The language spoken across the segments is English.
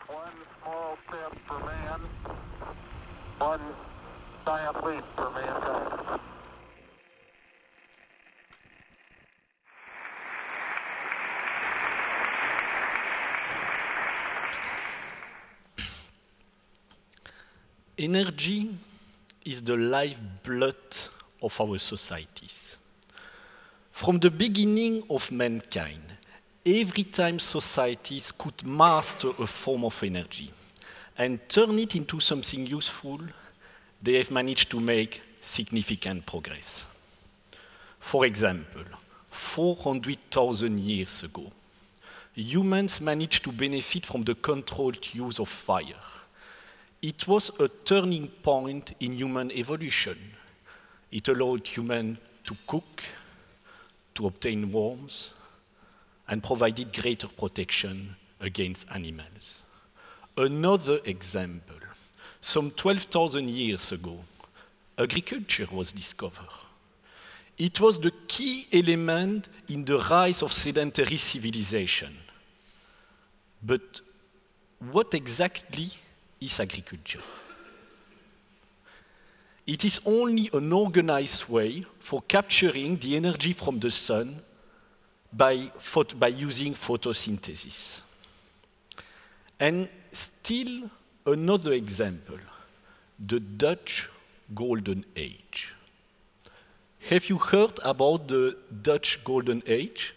One small step for man, one giant leap for mankind. Energy is the lifeblood of our societies. From the beginning of mankind, every time societies could master a form of energy and turn it into something useful, they have managed to make significant progress. For example, 400,000 years ago, humans managed to benefit from the controlled use of fire. It was a turning point in human evolution. It allowed humans to cook, to obtain warmth, and provided greater protection against animals. Another example, some 12,000 years ago, agriculture was discovered. It was the key element in the rise of sedentary civilization. But what exactly is agriculture? It is only an organized way for capturing the energy from the sun by using photosynthesis. And still another example, the Dutch Golden Age. Have you heard about the Dutch Golden Age?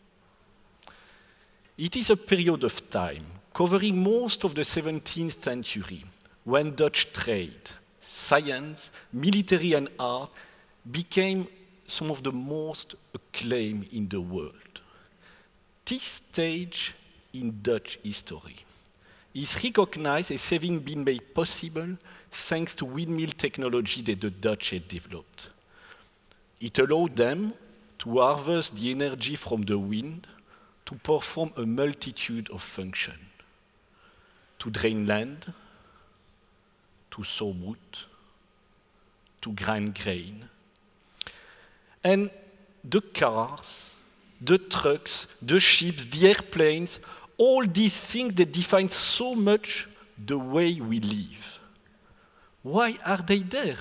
It is a period of time covering most of the 17th century, when Dutch trade, science, military, and art became some of the most acclaimed in the world. This stage in Dutch history is recognized as having been made possible thanks to windmill technology that the Dutch had developed. It allowed them to harvest the energy from the wind to perform a multitude of functions. To drain land, to sow wood, to grind grain. And the cars, the trucks, the ships, the airplanes, all these things that define so much the way we live. Why are they there?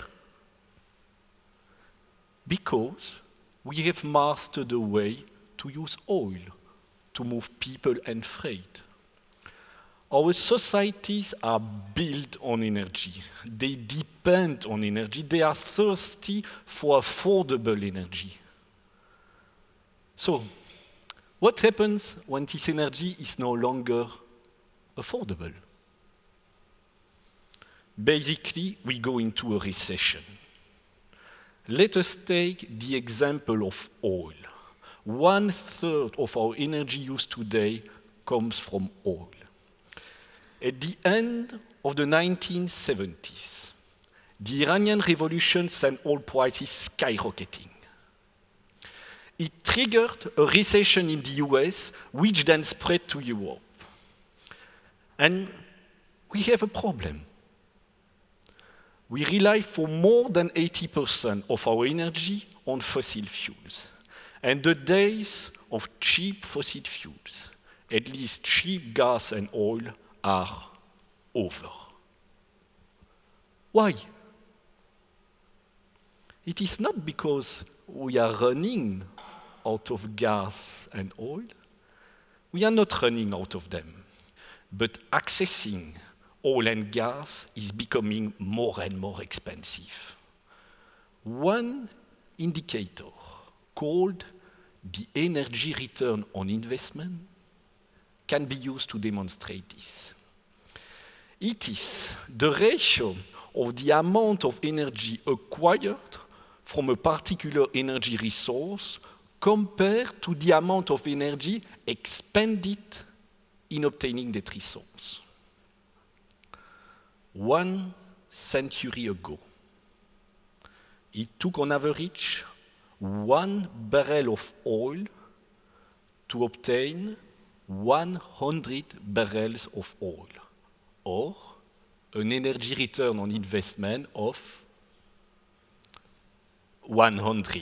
Because we have mastered a way to use oil to move people and freight. Our societies are built on energy. They depend on energy. They are thirsty for affordable energy. So, what happens when this energy is no longer affordable? Basically, we go into a recession. Let us take the example of oil. 1/3 of our energy used today comes from oil. At the end of the 1970s, the Iranian Revolution sent oil prices skyrocketing. It triggered a recession in the US, which then spread to Europe. And we have a problem. We rely for more than 80% of our energy on fossil fuels. And the days of cheap fossil fuels, at least cheap gas and oil, are over. Why? It is not because we are running out of gas and oil. We are not running out of them. But accessing oil and gas is becoming more and more expensive. One indicator called the energy return on investment can be used to demonstrate this. It is the ratio of the amount of energy acquired from a particular energy resource compared to the amount of energy expended in obtaining that resource. 1 century ago, it took on average 1 barrel of oil to obtain 100 barrels of oil, or an energy return on investment of 100.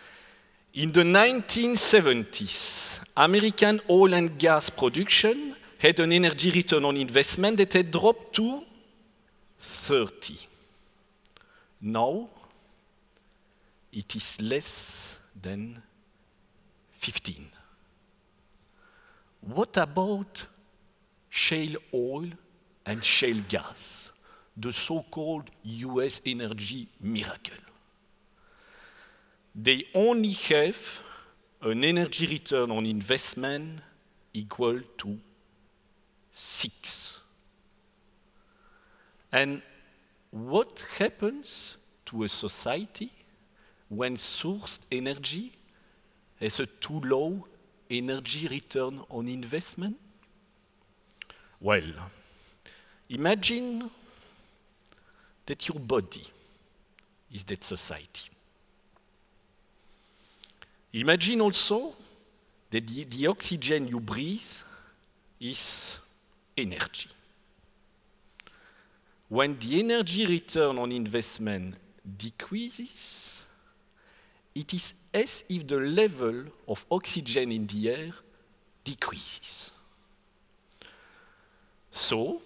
In the 1970s, American oil and gas production had an energy return on investment that had dropped to 30. Now, it is less than 15. What about shale oil and shale gas, the so-called US energy miracle? They only have an energy return on investment equal to 6. And what happens to a society when sourced energy has a too low energy return on investment? Well, imagine that your body is that society. Imagine also that the oxygen you breathe is energy. When the energy return on investment decreases, it is as if the level of oxygen in the air decreases. So,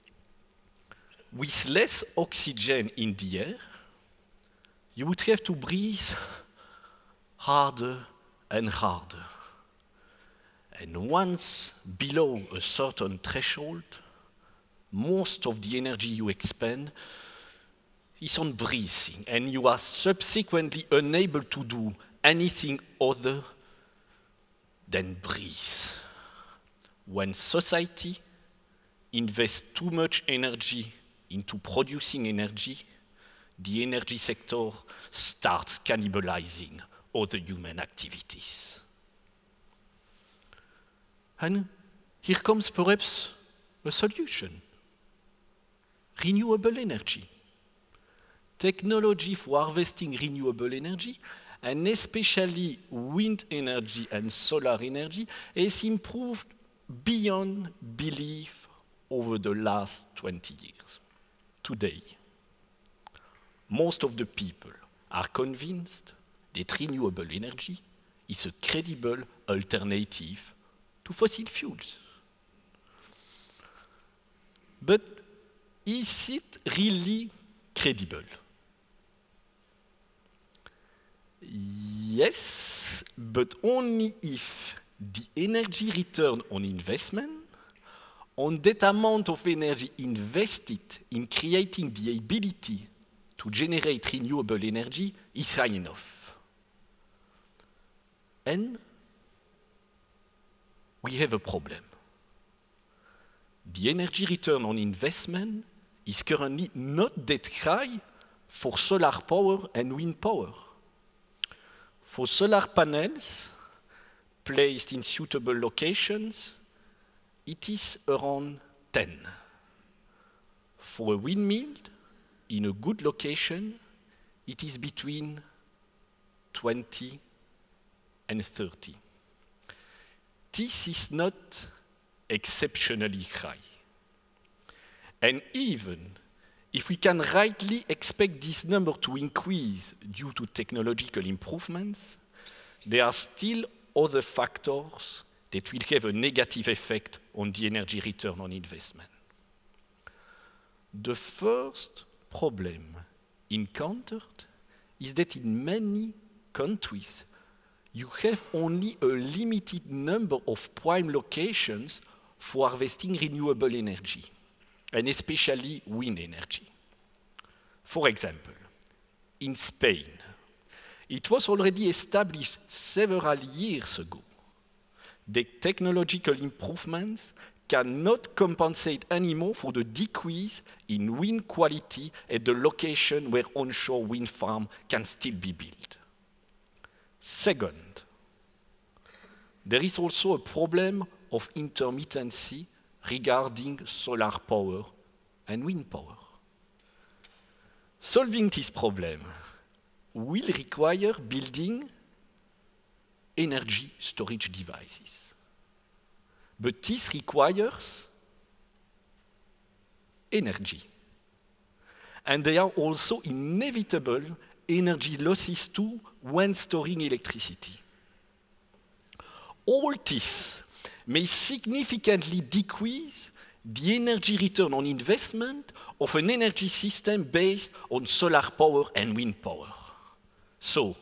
with less oxygen in the air, you would have to breathe harder and harder. And once below a certain threshold, most of the energy you expend is on breathing, and you are subsequently unable to do anything other than breathe. When society invests too much energy into producing energy, the energy sector starts cannibalizing other human activities. And here comes perhaps a solution: renewable energy. Technology for harvesting renewable energy, and especially wind energy and solar energy, has improved beyond belief over the last 20 years. Today, most of the people are convinced that renewable energy is a credible alternative to fossil fuels. But is it really credible? Yes, but only if the energy return on investment on that amount of energy invested in creating the ability to generate renewable energy is high enough. And we have a problem. The energy return on investment is currently not that high for solar power and wind power. For solar panels placed in suitable locations, it is around 10. For a windmill in a good location, it is between 20 and 30. This is not exceptionally high. And even if we can rightly expect this number to increase due to technological improvements, there are still other factors that will have a negative effect on the energy return on investment. The first problem encountered is that in many countries, you have only a limited number of prime locations for harvesting renewable energy, and especially wind energy. For example, in Spain, it was already established several years ago that technological improvements cannot compensate anymore for the decrease in wind quality at the location where onshore wind farm can still be built. Second, there is also a problem of intermittency regarding solar power and wind power. Solving this problem will require building energy storage devices. But this requires energy. And there are also inevitable energy losses too when storing electricity. All this may significantly decrease the energy return on investment of an energy system based on solar power and wind power. So,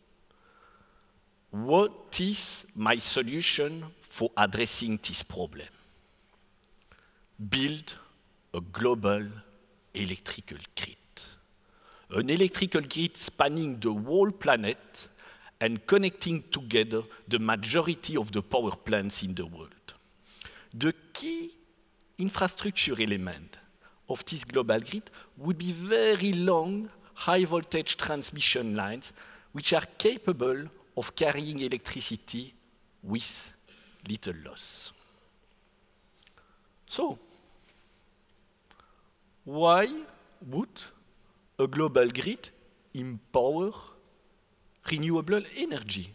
what is my solution for addressing this problem? Build a global electrical grid. An electrical grid spanning the whole planet and connecting together the majority of the power plants in the world. The key infrastructure element of this global grid would be very long, high-voltage transmission lines which are capable of carrying electricity with little loss. So, why would a global grid empower renewable energy?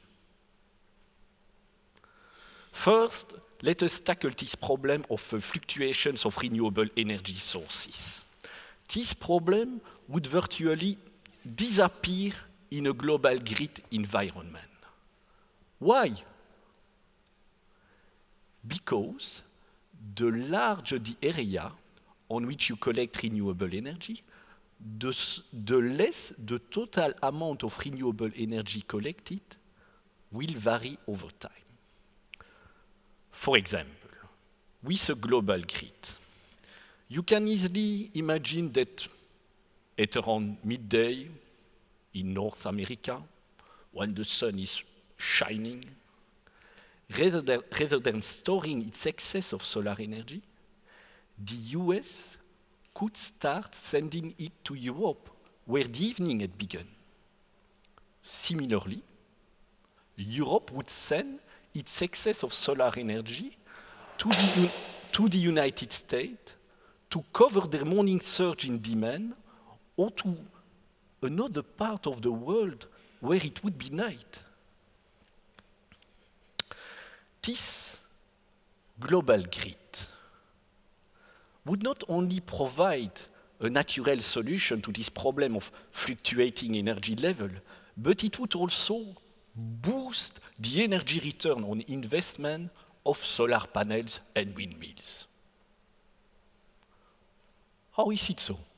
First, let us tackle this problem of fluctuations of renewable energy sources. This problem would virtually disappear in a global grid environment. Why? Because the larger the area on which you collect renewable energy, the less the total amount of renewable energy collected will vary over time. For example, with a global grid, you can easily imagine that at around midday in North America, when the sun is shining, rather than storing its excess of solar energy, the US could start sending it to Europe, where the evening had begun. Similarly, Europe would send its excess of solar energy to the United States to cover their morning surge in demand, or to another part of the world where it would be night. This global grid would not only provide a natural solution to this problem of fluctuating energy level, but it would also boost the energy return on investment of solar panels and windmills. How is it so?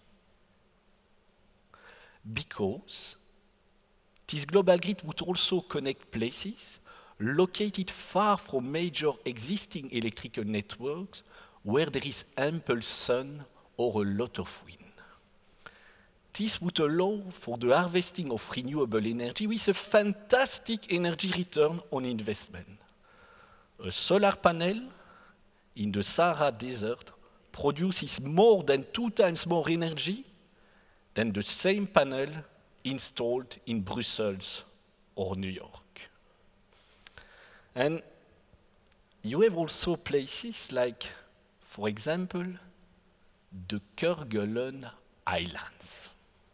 Because this global grid would also connect places located far from major existing electrical networks where there is ample sun or a lot of wind. This would allow for the harvesting of renewable energy with a fantastic energy return on investment. A solar panel in the Sahara Desert produces more than 2 times more energy than the same panel installed in Brussels or New York. And you have also places like, for example, the Kerguelen Islands.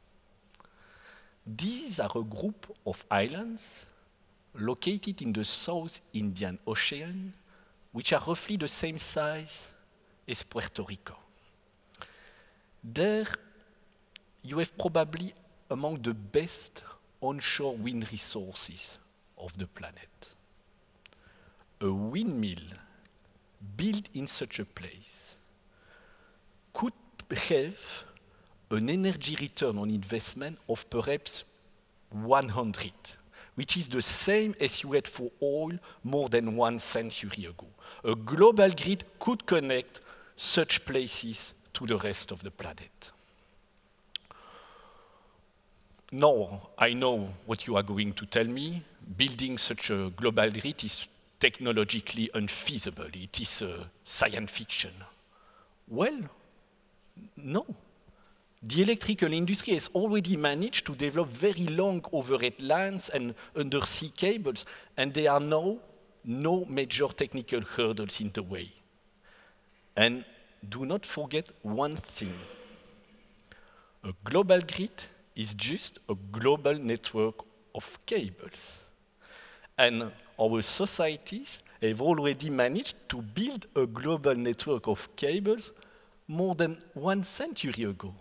These are a group of islands located in the South Indian Ocean, which are roughly the same size as Puerto Rico. There, you have probably among the best onshore wind resources of the planet. A windmill built in such a place could have an energy return on investment of perhaps 100, which is the same as you had for oil more than 1 century ago. A global grid could connect such places to the rest of the planet. Now, I know what you are going to tell me. Building such a global grid is technologically unfeasible. It is science fiction. Well, no. The electrical industry has already managed to develop very long overhead lines and undersea cables, and there are now no major technical hurdles in the way. And do not forget one thing. A global grid is just a global network of cables. And our societies have already managed to build a global network of cables more than 1 century ago.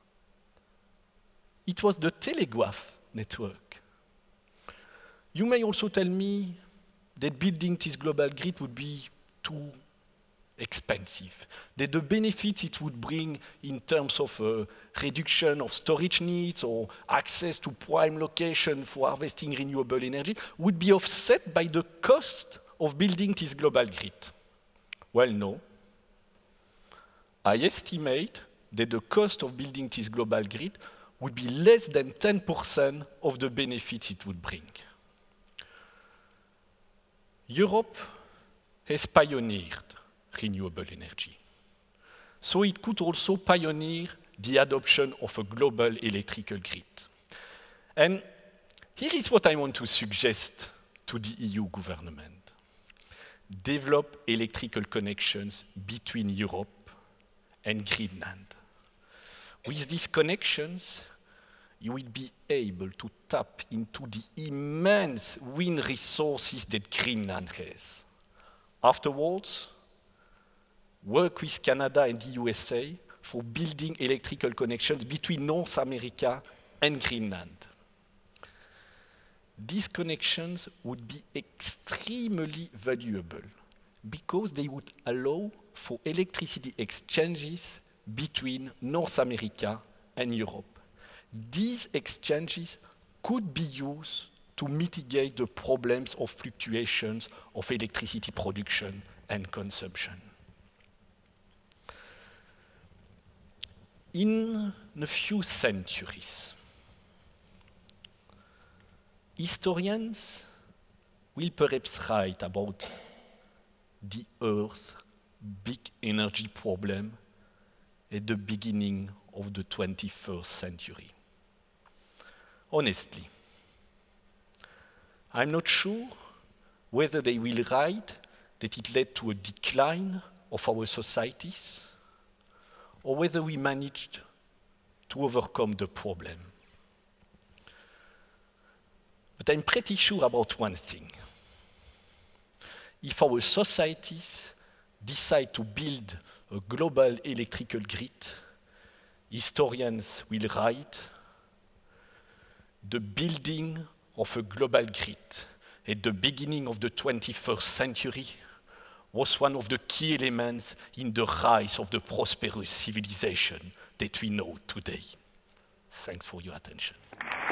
It was the telegraph network. You may also tell me that building this global grid would be too expensive. The benefits it would bring in terms of reduction of storage needs or access to prime location for harvesting renewable energy would be offset by the cost of building this global grid. Well, no. I estimate that the cost of building this global grid would be less than 10% of the benefits it would bring. Europe has pioneered renewable energy. So it could also pioneer the adoption of a global electrical grid. And here is what I want to suggest to the EU government. Develop electrical connections between Europe and Greenland. With these connections, you will be able to tap into the immense wind resources that Greenland has. Afterwards, work with Canada and the USA for building electrical connections between North America and Greenland. These connections would be extremely valuable because they would allow for electricity exchanges between North America and Europe. These exchanges could be used to mitigate the problems of fluctuations of electricity production and consumption. In a few centuries, historians will perhaps write about the Earth's big energy problem at the beginning of the 21st century. Honestly, I'm not sure whether they will write that it led to a decline of our societies or whether we managed to overcome the problem. But I'm pretty sure about one thing. If our societies decide to build a global electrical grid, historians will write the building of a global grid at the beginning of the 21st century was one of the key elements in the rise of the prosperous civilization that we know today. Thanks for your attention.